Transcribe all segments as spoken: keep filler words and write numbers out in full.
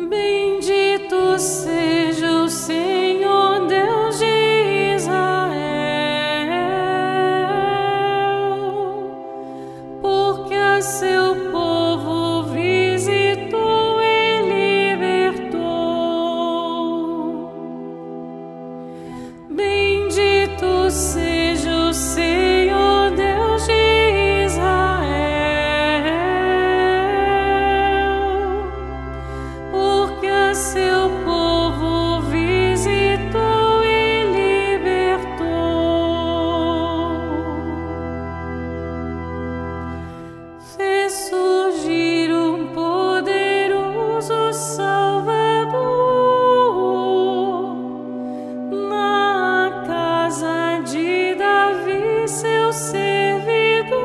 Bendito seja o Senhor Deus de Israel, porque a seu povo visitou e libertou. Bendito seja o Senhor Deus de Israel, porque a seu povo visitou e libertou. Fez surgir um poderoso Salvador na casa de Davi, seu servidor,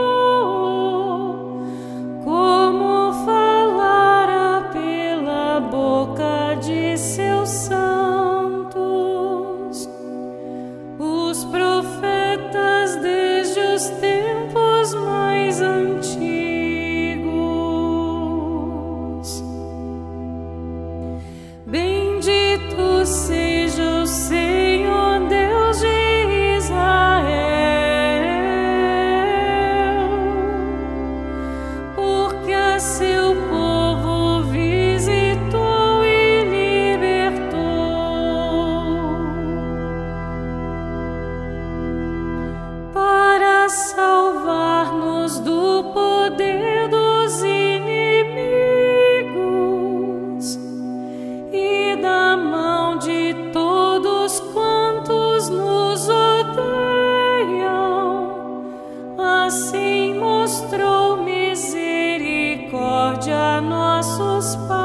como falara pela boca de seus santos, os profetas desde os tempos mais antigos. Bendito seja o Senhor Deus de Israel, porque a seu povo visitou e libertou. Para salvar-nos do poder dos inimigos e da mão de todos quantos nos odeiam, assim mostrou misericórdia a nossos pais.